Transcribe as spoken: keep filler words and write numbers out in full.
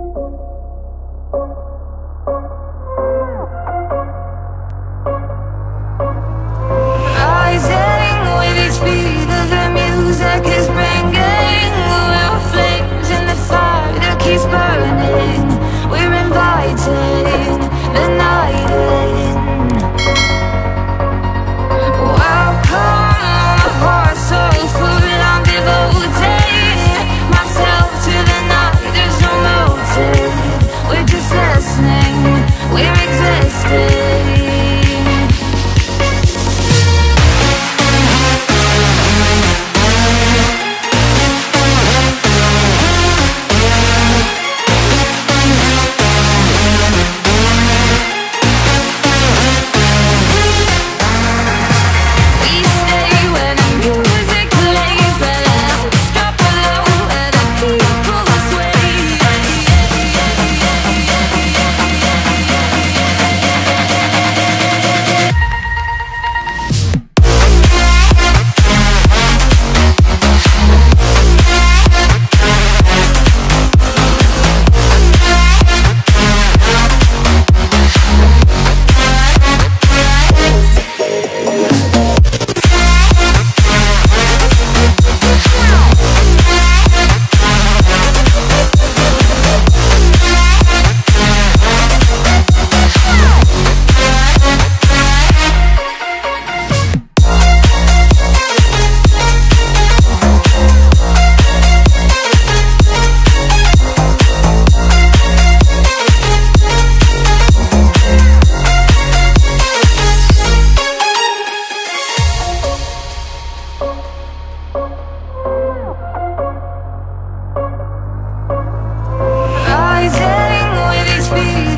Rising with each beat of the music is bringing. We're flames in the fire that keeps burning. We're inviting the night in. Welcome, my heart so full, I'm devoting myself to the night. There's no motive, we're just listening, we're existing. Rising with each beat